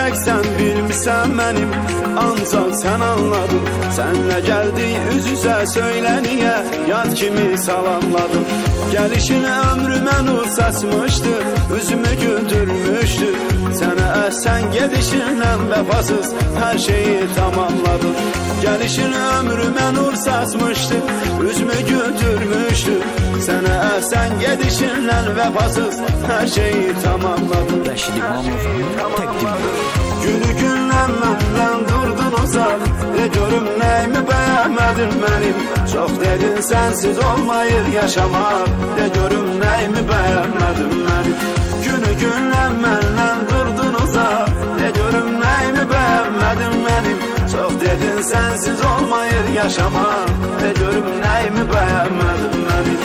gerçekten bilmişsen benim, ancak sen anladın. Senle geldi üz üze söyle niye, yad kimi salamladın. Gelişin ömrüme nur saçmıştı, üzümü güldürmüştü. Sene esen gedişinle vefasız her şeyi tamamladın. Gelişin ömrüme nur saçmıştı, üzümü güldürmüştü. Sene esen gedişinle vefasız her şeyi tamamladın. Rəşid İmamov təqdim. Günü gündən məndən durdun uzaq, görüm nəyimi bəyənmədin mənim. Çox dedin sensiz olmayır yaşamaq, görüm nəyimi bəyənmədin mənim. Günü gündən məndən durdun uzaq, görüm nəyimi bəyənmədin mənim. Çox dedin sensiz olmayır yaşamaq, görüm nəyimi bəyənmədin mənim.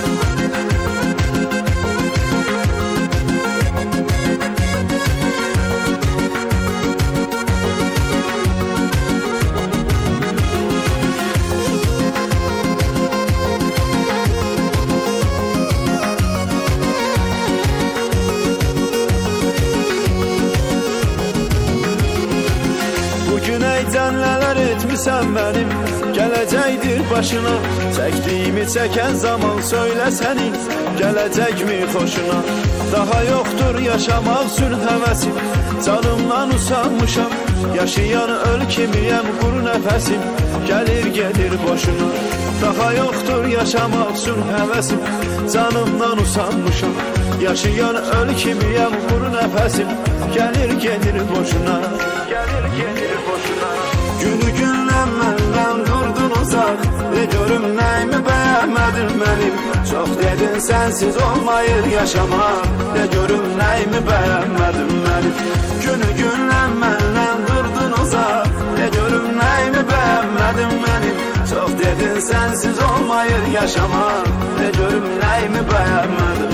Güneydən nələr etmişsən mənim, gələcəkdir başına. Çəkdiyimi çəkən zaman söylə sənin, gələcəkmi xoşuna. Daha yoxdur yaşamaq üçün həvəsim, canımdan usanmışam. Yaşayan öl kimiyəm, quru nəfəsim, gəlir gedir boşuna. Daha yoxdur yaşamaq üçün həvəsim, canımdan usanmışam. Yaşayan öl kimiyəm, quru nəfəsim, gəlir gedir boşuna. Gəlir gedir boşuna. Günü gündən məndən durdun uzaq, görüm nəyimi bəyənmədin mənim. Çox dedin sensiz olmayır yaşamaq, görüm nəyimi bəyənmədin mənim. Günü gündən məndən durdun uzaq, görüm nəyimi bəyənmədin mənim. Çox dedin sensiz olmayır yaşamaq, görüm nəyimi bəyənmədin.